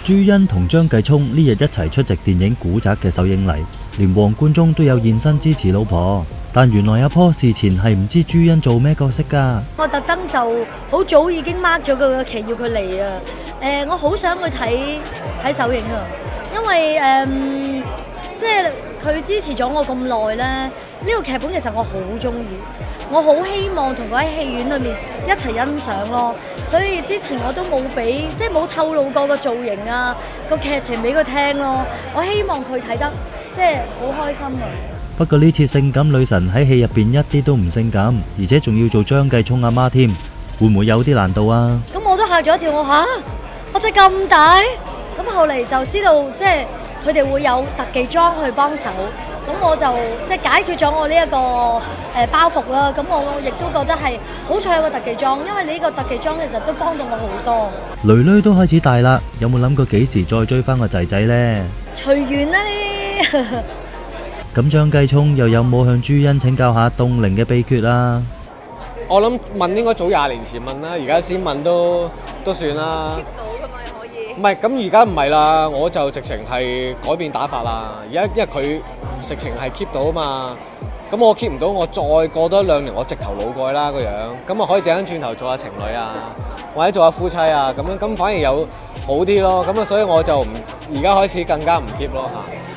朱茵同張繼聰呢日一齊出席電影《古宅》嘅首映禮，連黃貫中都有現身支持老婆。但原來阿坡事前係唔知朱茵做咩角色㗎。我特登就好早已經 mark 咗佢個期要佢嚟啊！我好想去睇首映啊，因為即係佢支持咗我咁耐咧，呢個劇本其實我好中意。我好希望同佢喺戲院裏面一齊欣賞咯，所以之前我都冇俾，即係冇透露過個造型啊、個劇情俾佢聽咯。我希望佢睇得即係好開心啊！不過呢次性感女神喺戲入邊一啲都唔性感，而且仲要做張繼聰阿媽添，會唔會有啲難度啊？咁我都嚇咗一跳，我隻咁大，咁後嚟就知道即係佢哋會有特技裝去幫手。咁我就即係解決咗我呢一個包袱啦。咁我亦都覺得係好彩有個特技裝，因為你呢個特技裝其實都幫到我好多。囡囡都開始大啦，有冇諗過幾時再追翻個仔仔呢？隨緣啦呢。咁張繼聰又有冇向朱茵請教下凍齡嘅秘訣啊？ 我諗問應該早20年前問啦，而家先問都算啦。唔係，咁而家唔係啦，我就直情係改變打法啦。而家因為佢直情係 keep 到啊嘛，咁我 keep 唔到，我再過多1-2年，我直頭老過啦個樣，咁啊可以掉翻轉頭做下情侶啊，或者做下夫妻啊，咁反而有好啲咯。咁啊，所以我就而家開始更加唔 keep 咯嚇。